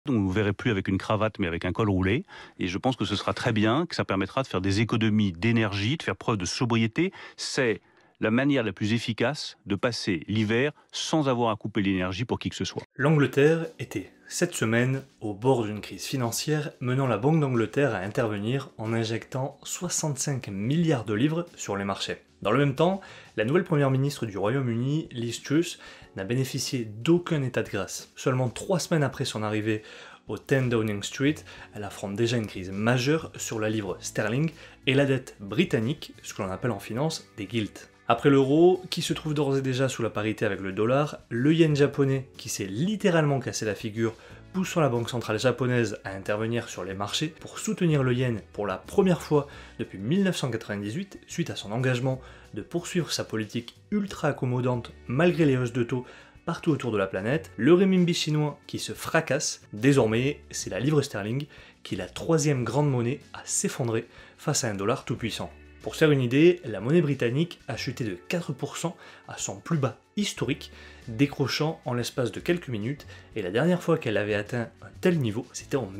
On ne vous verrez plus avec une cravate, mais avec un col roulé. Et je pense que ce sera très bien, que ça permettra de faire des économies d'énergie, de faire preuve de sobriété. C'est la manière la plus efficace de passer l'hiver sans avoir à couper l'énergie pour qui que ce soit. L'Angleterre était, cette semaine, au bord d'une crise financière menant la Banque d'Angleterre à intervenir en injectant 65 milliards de livres sur les marchés. Dans le même temps, la nouvelle première ministre du Royaume-Uni, Liz Truss, n'a bénéficié d'aucun état de grâce. Seulement 3 semaines après son arrivée au 10 Downing Street, elle affronte déjà une crise majeure sur la livre sterling et la dette britannique, ce que l'on appelle en finance des gilts. Après l'euro, qui se trouve d'ores et déjà sous la parité avec le dollar, le yen japonais, qui s'est littéralement cassé la figure, poussant la banque centrale japonaise à intervenir sur les marchés pour soutenir le yen pour la première fois depuis 1998, suite à son engagement de poursuivre sa politique ultra accommodante malgré les hausses de taux partout autour de la planète, le renminbi chinois qui se fracasse, désormais c'est la livre sterling qui est la troisième grande monnaie à s'effondrer face à un dollar tout puissant. Pour se faire une idée, la monnaie britannique a chuté de 4% à son plus bas historique, décrochant en l'espace de quelques minutes, et la dernière fois qu'elle avait atteint un tel niveau, c'était en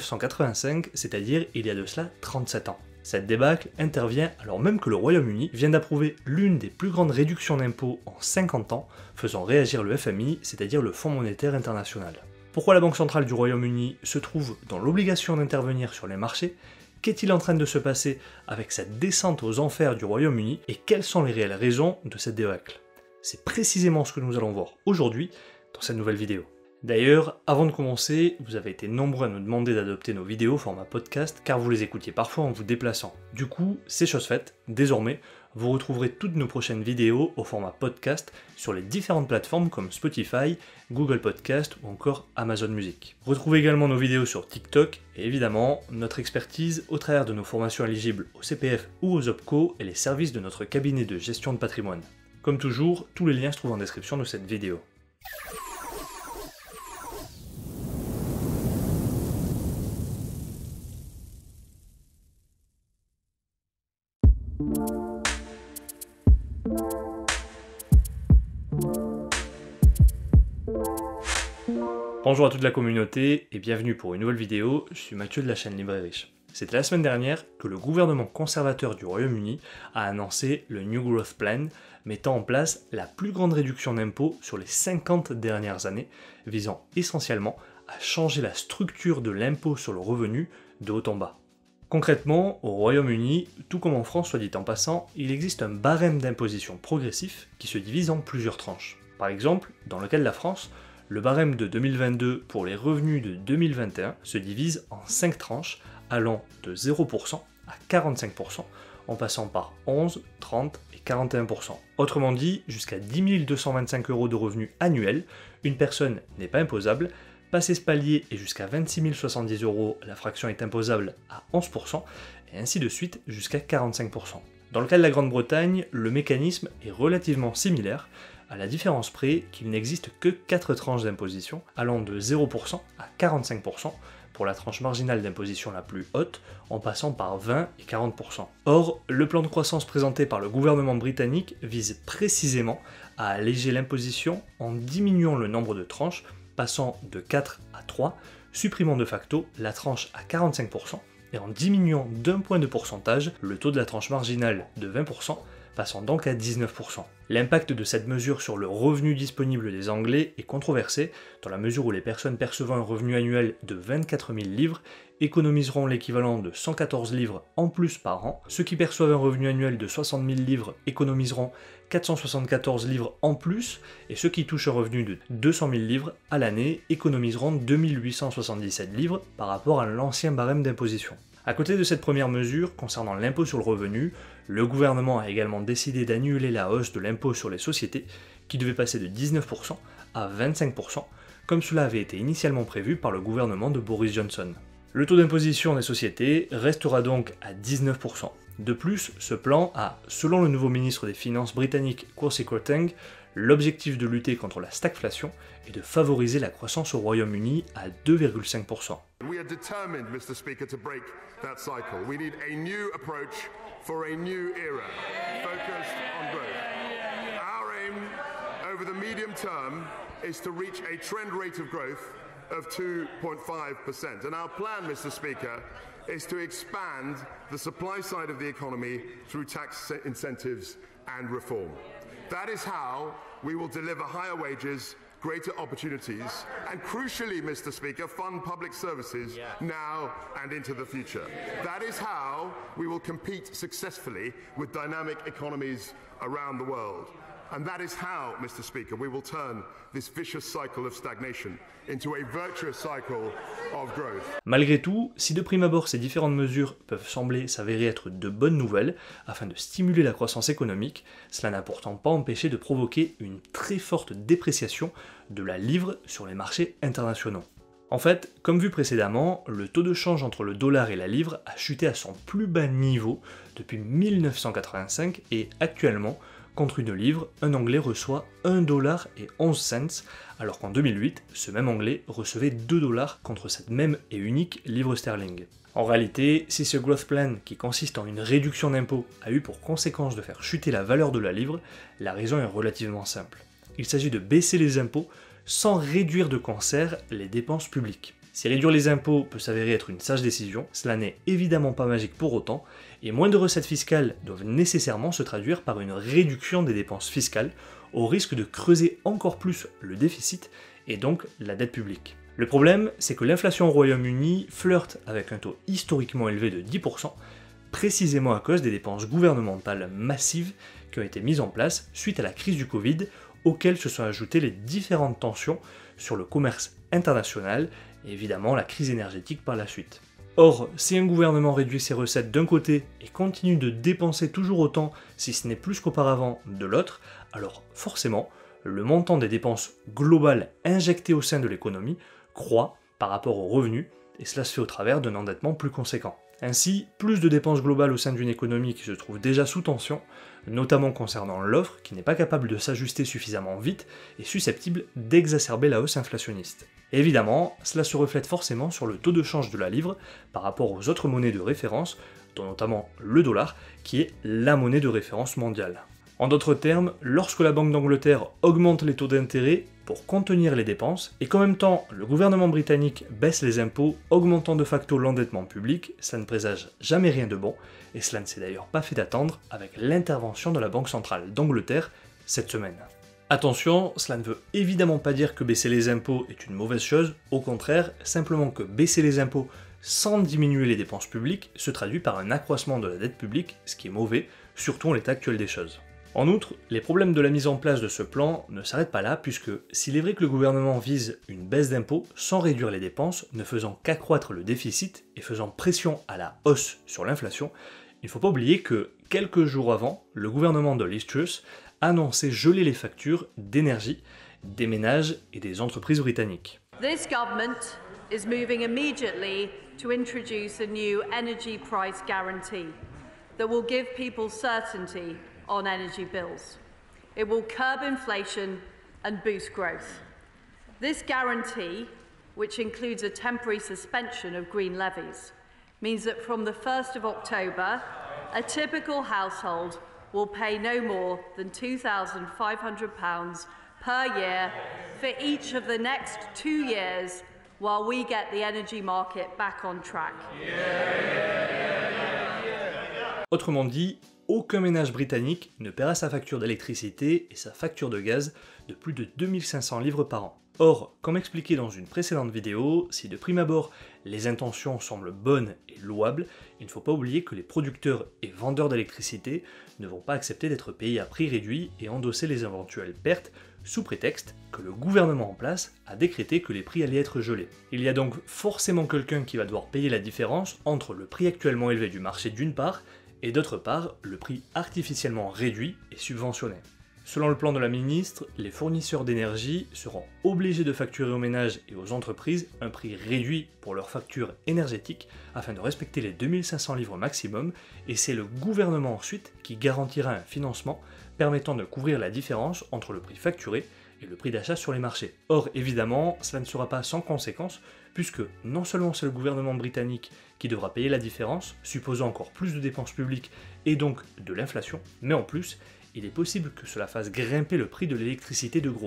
1985, c'est-à-dire il y a de cela 37 ans. Cette débâcle intervient alors même que le Royaume-Uni vient d'approuver l'une des plus grandes réductions d'impôts en 50 ans, faisant réagir le FMI, c'est-à-dire le Fonds monétaire international. Pourquoi la Banque centrale du Royaume-Uni se trouve dans l'obligation d'intervenir sur les marchés? Qu'est-il en train de se passer avec cette descente aux enfers du Royaume-Uni et quelles sont les réelles raisons de cette débâcle? C'est précisément ce que nous allons voir aujourd'hui dans cette nouvelle vidéo. D'ailleurs, avant de commencer, vous avez été nombreux à nous demander d'adopter nos vidéos format podcast car vous les écoutiez parfois en vous déplaçant. Du coup, c'est chose faite, désormais, vous retrouverez toutes nos prochaines vidéos au format podcast sur les différentes plateformes comme Spotify, Google Podcast ou encore Amazon Music. Retrouvez également nos vidéos sur TikTok et évidemment notre expertise au travers de nos formations éligibles au CPF ou aux OPCO et les services de notre cabinet de gestion de patrimoine. Comme toujours, tous les liens se trouvent en description de cette vidéo. Bonjour à toute la communauté et bienvenue pour une nouvelle vidéo, je suis Mathieu de la chaîne Libre et Riche. C'était la semaine dernière que le gouvernement conservateur du Royaume-Uni a annoncé le New Growth Plan, mettant en place la plus grande réduction d'impôts sur les 50 dernières années, visant essentiellement à changer la structure de l'impôt sur le revenu de haut en bas. Concrètement, au Royaume-Uni, tout comme en France soit dit en passant, il existe un barème d'imposition progressif qui se divise en plusieurs tranches. Par exemple, dans le cas de la France, le barème de 2022 pour les revenus de 2021 se divise en 5 tranches allant de 0% à 45%, en passant par 11, 30 et 41%. Autrement dit, jusqu'à 10 225 € de revenus annuels, une personne n'est pas imposable. Passer ce palier et jusqu'à 26 070 €, la fraction est imposable à 11%, et ainsi de suite jusqu'à 45%. Dans le cas de la Grande-Bretagne, le mécanisme est relativement similaire, à la différence près qu'il n'existe que 4 tranches d'imposition, allant de 0% à 45%, pour la tranche marginale d'imposition la plus haute, en passant par 20 et 40%. Or, le plan de croissance présenté par le gouvernement britannique vise précisément à alléger l'imposition en diminuant le nombre de tranches, passant de 4 à 3, supprimant de facto la tranche à 45% et en diminuant d'un point de pourcentage le taux de la tranche marginale de 20%, passant donc à 19%. L'impact de cette mesure sur le revenu disponible des Anglais est controversé, dans la mesure où les personnes percevant un revenu annuel de 24 000 livres économiseront l'équivalent de 114 livres en plus par an, ceux qui perçoivent un revenu annuel de 60 000 livres économiseront 474 livres en plus, et ceux qui touchent un revenu de 200 000 livres à l'année économiseront 2877 livres par rapport à l'ancien barème d'imposition. À côté de cette première mesure concernant l'impôt sur le revenu, le gouvernement a également décidé d'annuler la hausse de l'impôt sur les sociétés, qui devait passer de 19% à 25%, comme cela avait été initialement prévu par le gouvernement de Boris Johnson. Le taux d'imposition des sociétés restera donc à 19%. De plus, ce plan a, selon le nouveau ministre des Finances britannique Kwasi Kwarteng, l'objectif de lutter contre la stagflation et de favoriser la croissance au Royaume-Uni à 2,5%. We are determined, Mr. Speaker, to break that cycle. We need a new approach for a new era, focused on growth. Our aim over the medium term is to reach a trend rate of growth of 2.5%. And our plan, Mr. Speaker, is to expand the supply side of the economy through tax incentives and reform. That is how we will deliver higher wages, greater opportunities, and crucially, Mr. Speaker, fund public services now and into the future. That is how we will compete successfully with dynamic economies around the world. And that is how, Mr. Speaker, we will turn this vicious cycle of stagnation into a virtuous cycle of growth. Malgré tout, si de prime abord ces différentes mesures peuvent sembler s'avérer être de bonnes nouvelles afin de stimuler la croissance économique, cela n'a pourtant pas empêché de provoquer une très forte dépréciation de la livre sur les marchés internationaux. En fait, comme vu précédemment, le taux de change entre le dollar et la livre a chuté à son plus bas niveau depuis 1985 et actuellement, contre une livre, un Anglais reçoit 1,11$, alors qu'en 2008, ce même Anglais recevait 2$ contre cette même et unique livre sterling. En réalité, si ce growth plan, qui consiste en une réduction d'impôts, a eu pour conséquence de faire chuter la valeur de la livre, la raison est relativement simple. Il s'agit de baisser les impôts sans réduire de concert les dépenses publiques. Si réduire les impôts peut s'avérer être une sage décision, cela n'est évidemment pas magique pour autant, et moins de recettes fiscales doivent nécessairement se traduire par une réduction des dépenses fiscales, au risque de creuser encore plus le déficit et donc la dette publique. Le problème, c'est que l'inflation au Royaume-Uni flirte avec un taux historiquement élevé de 10%, précisément à cause des dépenses gouvernementales massives qui ont été mises en place suite à la crise du Covid, auxquelles se sont ajoutées les différentes tensions sur le commerce international et évidemment la crise énergétique par la suite. Or, si un gouvernement réduit ses recettes d'un côté et continue de dépenser toujours autant, si ce n'est plus qu'auparavant, de l'autre, alors forcément, le montant des dépenses globales injectées au sein de l'économie croît par rapport aux revenus, et cela se fait au travers d'un endettement plus conséquent. Ainsi, plus de dépenses globales au sein d'une économie qui se trouve déjà sous tension, notamment concernant l'offre qui n'est pas capable de s'ajuster suffisamment vite et susceptible d'exacerber la hausse inflationniste. Et évidemment, cela se reflète forcément sur le taux de change de la livre par rapport aux autres monnaies de référence, dont notamment le dollar, qui est la monnaie de référence mondiale. En d'autres termes, lorsque la Banque d'Angleterre augmente les taux d'intérêt pour contenir les dépenses, et qu'en même temps le gouvernement britannique baisse les impôts, augmentant de facto l'endettement public, ça ne présage jamais rien de bon, et cela ne s'est d'ailleurs pas fait attendre avec l'intervention de la Banque centrale d'Angleterre cette semaine. Attention, cela ne veut évidemment pas dire que baisser les impôts est une mauvaise chose, au contraire, simplement que baisser les impôts sans diminuer les dépenses publiques se traduit par un accroissement de la dette publique, ce qui est mauvais, surtout en l'état actuel des choses. En outre, les problèmes de la mise en place de ce plan ne s'arrêtent pas là, puisque s'il est vrai que le gouvernement vise une baisse d'impôts sans réduire les dépenses, ne faisant qu'accroître le déficit et faisant pression à la hausse sur l'inflation, il ne faut pas oublier que quelques jours avant, le gouvernement de Liz Truss annonçait geler les factures d'énergie des ménages et des entreprises britanniques. This government is moving immediately to introduce a new energy price guarantee that will give people certainty on energy bills. It will curb inflation and boost growth. This guarantee, which includes a temporary suspension of green levies, means that from the 1st of October, a typical household will pay no more than £2,500 per year for each of the next 2 years while we get the energy market back on track. Autrement dit, aucun ménage britannique ne paiera sa facture d'électricité et sa facture de gaz de plus de 2500 livres par an. Or, comme expliqué dans une précédente vidéo, si de prime abord les intentions semblent bonnes et louables, il ne faut pas oublier que les producteurs et vendeurs d'électricité ne vont pas accepter d'être payés à prix réduit et endosser les éventuelles pertes sous prétexte que le gouvernement en place a décrété que les prix allaient être gelés. Il y a donc forcément quelqu'un qui va devoir payer la différence entre le prix actuellement élevé du marché d'une part et d'autre part le prix artificiellement réduit et subventionné. Selon le plan de la ministre, les fournisseurs d'énergie seront obligés de facturer aux ménages et aux entreprises un prix réduit pour leurs factures énergétiques afin de respecter les 2500 livres maximum, et c'est le gouvernement ensuite qui garantira un financement permettant de couvrir la différence entre le prix facturé et le prix d'achat sur les marchés. Or, évidemment, cela ne sera pas sans conséquence, puisque non seulement c'est le gouvernement britannique qui devra payer la différence, supposant encore plus de dépenses publiques et donc de l'inflation, mais en plus, il est possible que cela fasse grimper le prix de l'électricité de gros.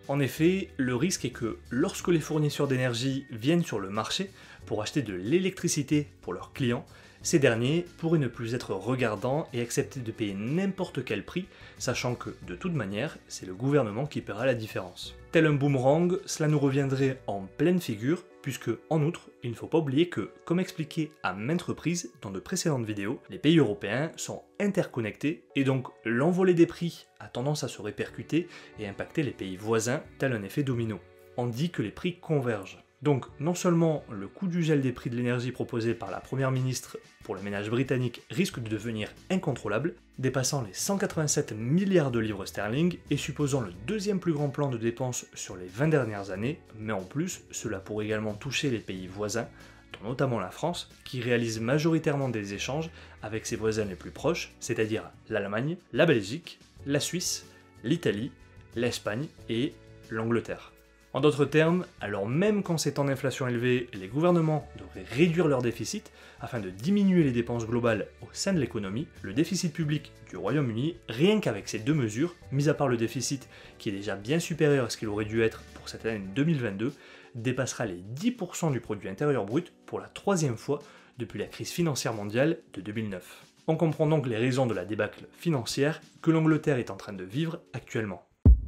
En effet, le risque est que lorsque les fournisseurs d'énergie viennent sur le marché pour acheter de l'électricité pour leurs clients, ces derniers pourraient ne plus être regardants et accepter de payer n'importe quel prix, sachant que, de toute manière, c'est le gouvernement qui paiera la différence. Tel un boomerang, cela nous reviendrait en pleine figure, puisque, en outre, il ne faut pas oublier que, comme expliqué à maintes reprises dans de précédentes vidéos, les pays européens sont interconnectés, et donc l'envolée des prix a tendance à se répercuter et impacter les pays voisins, tel un effet domino. On dit que les prix convergent. Donc non seulement le coût du gel des prix de l'énergie proposé par la première ministre pour les ménages britanniques risque de devenir incontrôlable, dépassant les 187 milliards de livres sterling et supposant le deuxième plus grand plan de dépenses sur les 20 dernières années, mais en plus cela pourrait également toucher les pays voisins, dont notamment la France, qui réalise majoritairement des échanges avec ses voisins les plus proches, c'est-à-dire l'Allemagne, la Belgique, la Suisse, l'Italie, l'Espagne et l'Angleterre. En d'autres termes, alors même qu'en ces temps d'inflation élevée, les gouvernements devraient réduire leur déficit afin de diminuer les dépenses globales au sein de l'économie, le déficit public du Royaume-Uni, rien qu'avec ces deux mesures, mis à part le déficit qui est déjà bien supérieur à ce qu'il aurait dû être pour cette année 2022, dépassera les 10% du produit intérieur brut pour la troisième fois depuis la crise financière mondiale de 2009. On comprend donc les raisons de la débâcle financière que l'Angleterre est en train de vivre actuellement.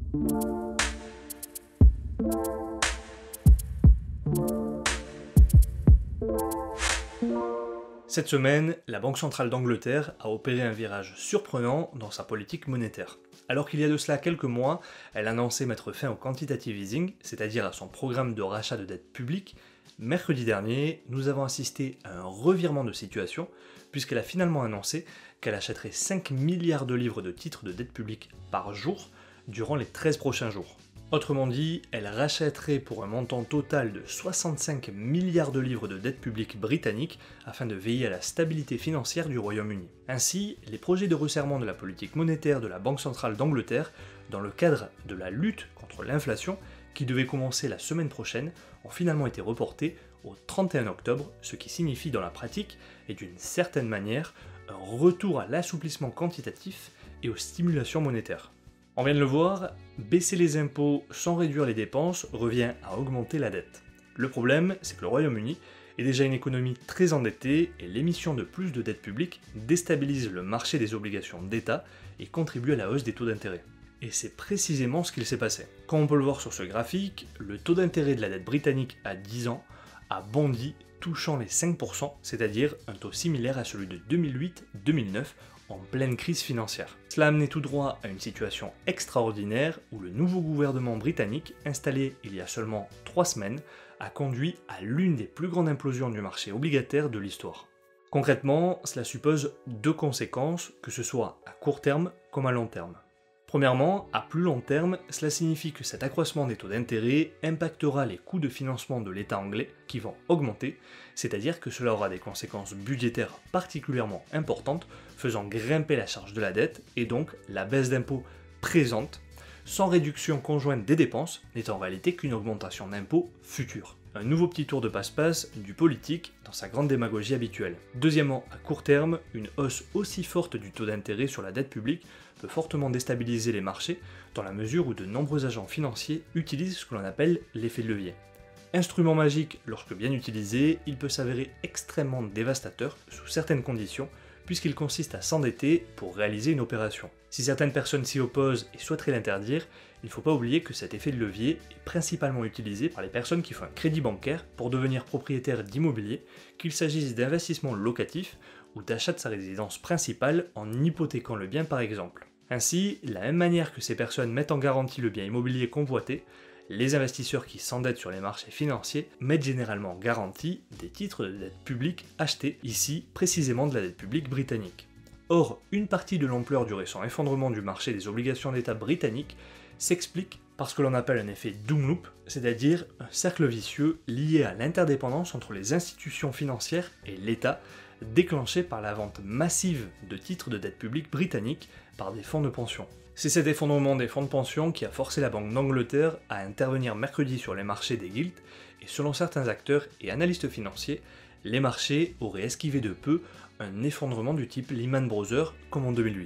Cette semaine, la Banque centrale d'Angleterre a opéré un virage surprenant dans sa politique monétaire. Alors qu'il y a de cela quelques mois, elle annonçait mettre fin au quantitative easing, c'est-à-dire à son programme de rachat de dette publique, mercredi dernier, nous avons assisté à un revirement de situation, puisqu'elle a finalement annoncé qu'elle achèterait 5 milliards de livres de titres de dette publique par jour durant les 13 prochains jours. Autrement dit, elle rachèterait pour un montant total de 65 milliards de livres de dette publique britannique afin de veiller à la stabilité financière du Royaume-Uni. Ainsi, les projets de resserrement de la politique monétaire de la Banque centrale d'Angleterre, dans le cadre de la lutte contre l'inflation, qui devait commencer la semaine prochaine, ont finalement été reportés au 31 octobre, ce qui signifie dans la pratique, et d'une certaine manière, un retour à l'assouplissement quantitatif et aux stimulations monétaires. On vient de le voir, baisser les impôts sans réduire les dépenses revient à augmenter la dette. Le problème, c'est que le Royaume-Uni est déjà une économie très endettée et l'émission de plus de dette publique déstabilise le marché des obligations d'État et contribue à la hausse des taux d'intérêt. Et c'est précisément ce qu'il s'est passé. Comme on peut le voir sur ce graphique, le taux d'intérêt de la dette britannique à 10 ans a bondi, touchant les 5%, c'est-à-dire un taux similaire à celui de 2008-2009, en pleine crise financière. Cela a amené tout droit à une situation extraordinaire où le nouveau gouvernement britannique, installé il y a seulement 3 semaines, a conduit à l'une des plus grandes implosions du marché obligataire de l'histoire. Concrètement, cela suppose deux conséquences, que ce soit à court terme comme à long terme. Premièrement, à plus long terme, cela signifie que cet accroissement des taux d'intérêt impactera les coûts de financement de l'État anglais qui vont augmenter, c'est-à-dire que cela aura des conséquences budgétaires particulièrement importantes, faisant grimper la charge de la dette et donc la baisse d'impôts présente, sans réduction conjointe des dépenses, n'est en réalité qu'une augmentation d'impôts future. Un nouveau petit tour de passe-passe du politique dans sa grande démagogie habituelle. Deuxièmement, à court terme, une hausse aussi forte du taux d'intérêt sur la dette publique peut fortement déstabiliser les marchés dans la mesure où de nombreux agents financiers utilisent ce que l'on appelle l'effet de levier. Instrument magique, lorsque bien utilisé, il peut s'avérer extrêmement dévastateur sous certaines conditions, puisqu'il consiste à s'endetter pour réaliser une opération. Si certaines personnes s'y opposent et souhaiteraient l'interdire, il ne faut pas oublier que cet effet de levier est principalement utilisé par les personnes qui font un crédit bancaire pour devenir propriétaires d'immobilier, qu'il s'agisse d'investissement locatif ou d'achat de sa résidence principale en hypothéquant le bien par exemple. Ainsi, de la même manière que ces personnes mettent en garantie le bien immobilier convoité, les investisseurs qui s'endettent sur les marchés financiers mettent généralement en garantie des titres de dette publique achetés, ici précisément de la dette publique britannique. Or, une partie de l'ampleur du récent effondrement du marché des obligations d'État britanniques s'explique par ce que l'on appelle un effet doom loop, c'est-à-dire un cercle vicieux lié à l'interdépendance entre les institutions financières et l'État, déclenché par la vente massive de titres de dette publique britanniques par des fonds de pension. C'est cet effondrement des fonds de pension qui a forcé la Banque d'Angleterre à intervenir mercredi sur les marchés des gilts, et selon certains acteurs et analystes financiers, les marchés auraient esquivé de peu un effondrement du type Lehman Brothers comme en 2008.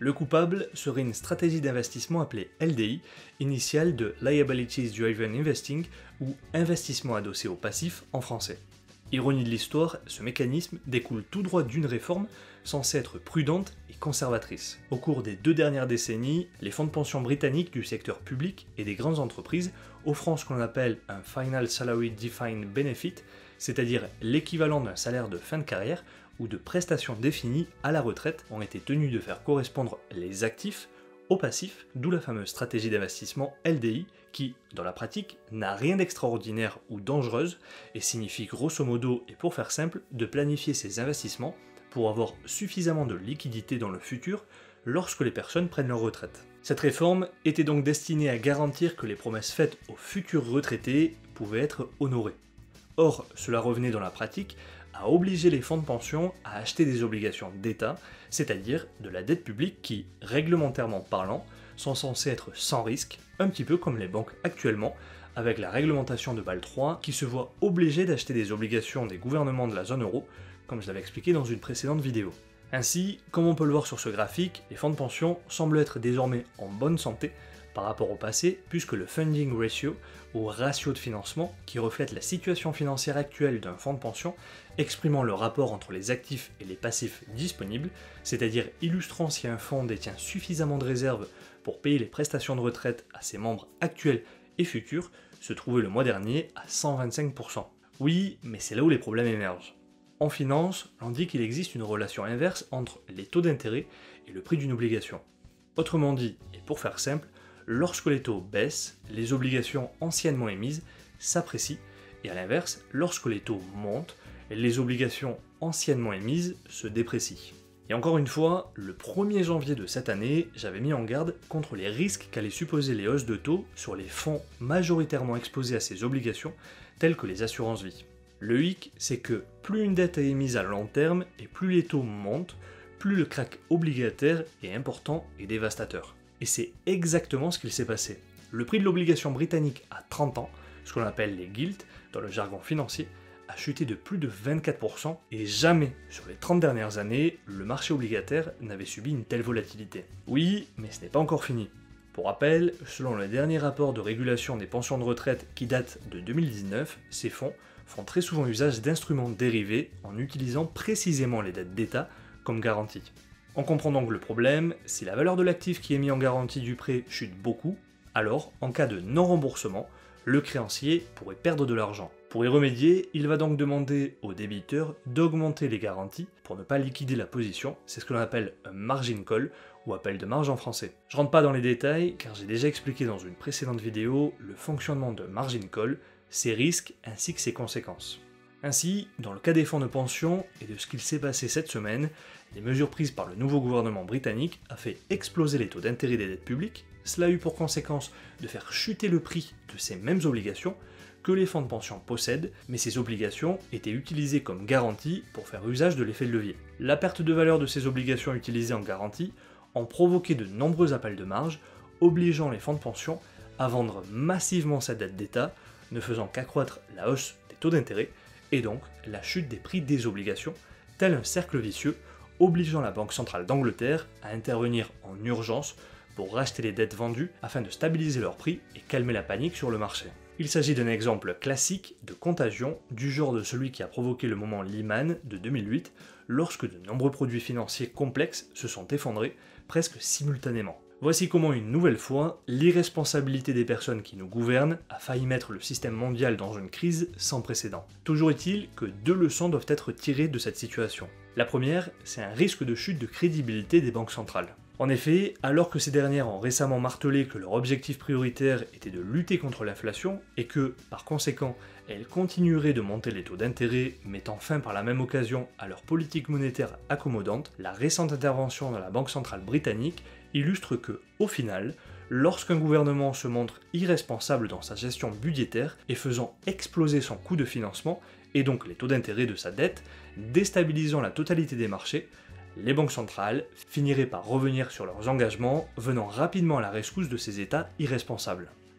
Le coupable serait une stratégie d'investissement appelée LDI, initiale de Liabilities Driven Investing, ou investissement adossé au passif en français. Ironie de l'histoire, ce mécanisme découle tout droit d'une réforme censée être prudente et conservatrice. Au cours des 2 dernières décennies, les fonds de pension britanniques du secteur public et des grandes entreprises offrant ce qu'on appelle un Final Salary Defined Benefit, c'est-à-dire l'équivalent d'un salaire de fin de carrière ou de prestations définies à la retraite, ont été tenus de faire correspondre les actifs au passif, d'où la fameuse stratégie d'investissement LDI qui, dans la pratique, n'a rien d'extraordinaire ou dangereuse et signifie grosso modo, et pour faire simple, de planifier ses investissements pour avoir suffisamment de liquidité dans le futur lorsque les personnes prennent leur retraite. Cette réforme était donc destinée à garantir que les promesses faites aux futurs retraités pouvaient être honorées. Or, cela revenait dans la pratique à obliger les fonds de pension à acheter des obligations d'État, c'est-à-dire de la dette publique qui, réglementairement parlant, sont censées être sans risque, un petit peu comme les banques actuellement, avec la réglementation de Bâle III qui se voit obligée d'acheter des obligations des gouvernements de la zone euro, comme je l'avais expliqué dans une précédente vidéo. Ainsi, comme on peut le voir sur ce graphique, les fonds de pension semblent être désormais en bonne santé par rapport au passé, puisque le funding ratio, ou ratio de financement, qui reflète la situation financière actuelle d'un fonds de pension, exprimant le rapport entre les actifs et les passifs disponibles, c'est-à-dire illustrant si un fonds détient suffisamment de réserves pour payer les prestations de retraite à ses membres actuels et futurs, se trouvait le mois dernier à 125%. Oui, mais c'est là où les problèmes émergent. En finance, on dit qu'il existe une relation inverse entre les taux d'intérêt et le prix d'une obligation. Autrement dit, et pour faire simple, lorsque les taux baissent, les obligations anciennement émises s'apprécient, et à l'inverse, lorsque les taux montent, les obligations anciennement émises se déprécient. Et encore une fois, le 1er janvier de cette année, j'avais mis en garde contre les risques qu'allaient supposer les hausses de taux sur les fonds majoritairement exposés à ces obligations, telles que les assurances-vie. Le hic, c'est que plus une dette est émise à long terme et plus les taux montent, plus le krach obligataire est important et dévastateur. Et c'est exactement ce qu'il s'est passé. Le prix de l'obligation britannique à 30 ans, ce qu'on appelle les gilts dans le jargon financier, a chuté de plus de 24% et jamais, sur les 30 dernières années, le marché obligataire n'avait subi une telle volatilité. Oui, mais ce n'est pas encore fini. Pour rappel, selon le dernier rapport de régulation des pensions de retraite qui date de 2019, ces fonds font très souvent usage d'instruments dérivés en utilisant précisément les dettes d'État comme garantie. On comprend donc le problème, si la valeur de l'actif qui est mis en garantie du prêt chute beaucoup, alors, en cas de non-remboursement, le créancier pourrait perdre de l'argent. Pour y remédier, il va donc demander au débiteur d'augmenter les garanties pour ne pas liquider la position, c'est ce que l'on appelle un margin call, ou appel de marge en français. Je rentre pas dans les détails, car j'ai déjà expliqué dans une précédente vidéo le fonctionnement de margin call, ses risques ainsi que ses conséquences. Ainsi, dans le cas des fonds de pension et de ce qu'il s'est passé cette semaine, les mesures prises par le nouveau gouvernement britannique a fait exploser les taux d'intérêt des dettes publiques, cela a eu pour conséquence de faire chuter le prix de ces mêmes obligations que les fonds de pension possèdent, mais ces obligations étaient utilisées comme garantie pour faire usage de l'effet de levier. La perte de valeur de ces obligations utilisées en garantie ont provoqué de nombreux appels de marge, obligeant les fonds de pension à vendre massivement cette dette d'État, ne faisant qu'accroître la hausse des taux d'intérêt, et donc la chute des prix des obligations, tel un cercle vicieux, obligeant la Banque centrale d'Angleterre à intervenir en urgence pour racheter les dettes vendues afin de stabiliser leur prix et calmer la panique sur le marché. Il s'agit d'un exemple classique de contagion du genre de celui qui a provoqué le moment Lehman de 2008, lorsque de nombreux produits financiers complexes se sont effondrés presque simultanément. Voici comment une nouvelle fois, l'irresponsabilité des personnes qui nous gouvernent a failli mettre le système mondial dans une crise sans précédent. Toujours est-il que 2 leçons doivent être tirées de cette situation. La première, c'est un risque de chute de crédibilité des banques centrales. En effet, alors que ces dernières ont récemment martelé que leur objectif prioritaire était de lutter contre l'inflation et que, par conséquent, elles continueraient de monter les taux d'intérêt, mettant fin par la même occasion à leur politique monétaire accommodante, la récente intervention de la Banque centrale britannique illustre que, au final, lorsqu'un gouvernement se montre irresponsable dans sa gestion budgétaire et faisant exploser son coût de financement, et donc les taux d'intérêt de sa dette, déstabilisant la totalité des marchés, les banques centrales finiraient par revenir sur leurs engagements, venant rapidement à la rescousse de ces États irresponsables.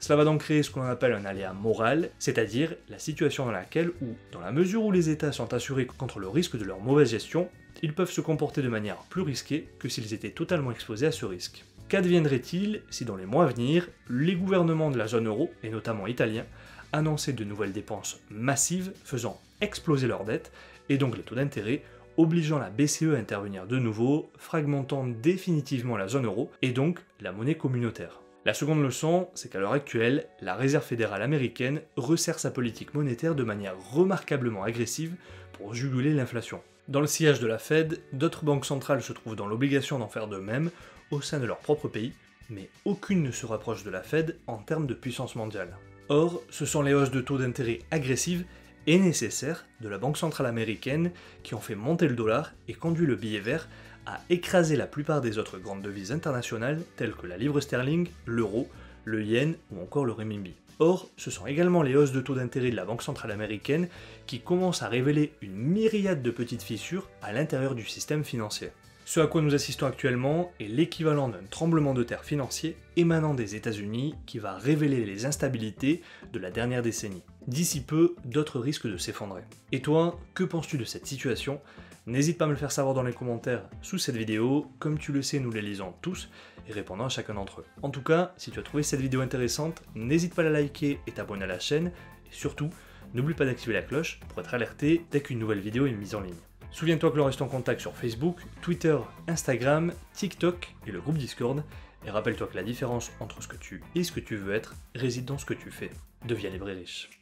Cela va donc créer ce qu'on appelle un aléa moral, c'est-à-dire la situation dans laquelle, dans la mesure où les États sont assurés contre le risque de leur mauvaise gestion, ils peuvent se comporter de manière plus risquée que s'ils étaient totalement exposés à ce risque. Qu'adviendrait-il si dans les mois à venir, les gouvernements de la zone euro, et notamment italiens, annonçaient de nouvelles dépenses massives faisant exploser leurs dettes, et donc les taux d'intérêt, obligeant la BCE à intervenir de nouveau, fragmentant définitivement la zone euro, et donc la monnaie communautaire. La seconde leçon, c'est qu'à l'heure actuelle, la Réserve fédérale américaine resserre sa politique monétaire de manière remarquablement agressive pour juguler l'inflation. Dans le sillage de la Fed, d'autres banques centrales se trouvent dans l'obligation d'en faire de même au sein de leur propre pays, mais aucune ne se rapproche de la Fed en termes de puissance mondiale. Or, ce sont les hausses de taux d'intérêt agressives et nécessaires de la Banque centrale américaine qui ont fait monter le dollar et conduit le billet vert à écraser la plupart des autres grandes devises internationales telles que la livre sterling, l'euro, le yen ou encore le renminbi. Or, ce sont également les hausses de taux d'intérêt de la Banque centrale américaine qui commencent à révéler une myriade de petites fissures à l'intérieur du système financier. Ce à quoi nous assistons actuellement est l'équivalent d'un tremblement de terre financier émanant des États-Unis qui va révéler les instabilités de la dernière décennie. D'ici peu, d'autres risquent de s'effondrer. Et toi, que penses-tu de cette situation ? N'hésite pas à me le faire savoir dans les commentaires sous cette vidéo, comme tu le sais, nous les lisons tous et répondons à chacun d'entre eux. En tout cas, si tu as trouvé cette vidéo intéressante, n'hésite pas à la liker et t'abonner à la chaîne, et surtout, n'oublie pas d'activer la cloche pour être alerté dès qu'une nouvelle vidéo est mise en ligne. Souviens-toi que l'on reste en contact sur Facebook, Twitter, Instagram, TikTok et le groupe Discord, et rappelle-toi que la différence entre ce que tu es et ce que tu veux être réside dans ce que tu fais. Deviens libre et riche.